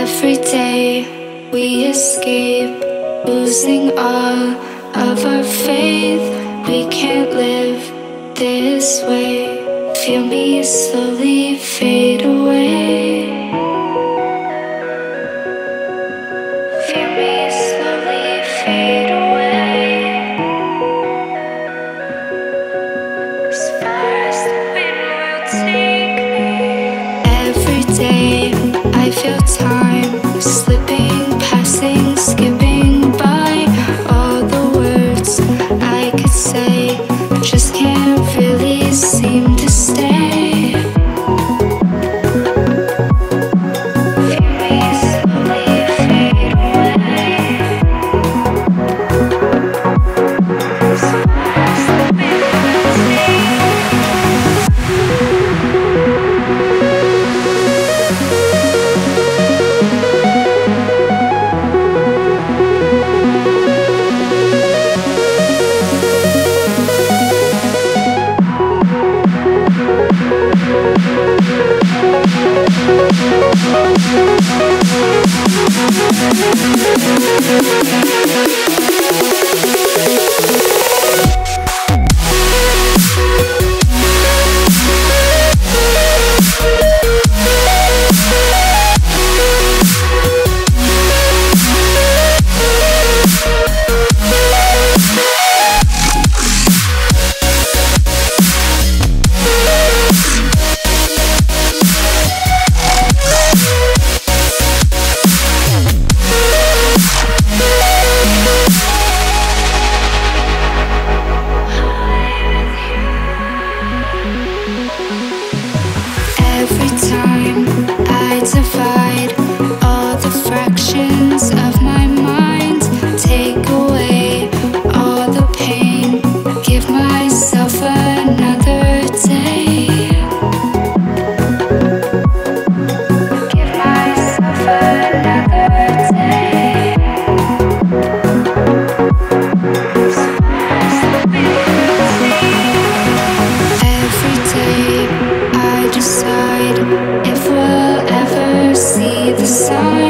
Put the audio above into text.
Every day we escape, losing all of our faith. We can't live this way. Feel me slowly fade away. Feel me slowly fade away. As far as the wind will take me. Every day I feel time slipping, passing, skipping by. All the words I could say just can't really seem to stay. Feel me slowly fade away. As far as the wind will take me. Every time I divide all the fractions of my mind, take away all the pain, give myself another day. Give myself another day. As far as the wind will take. Every day I decide if we'll ever see the sun.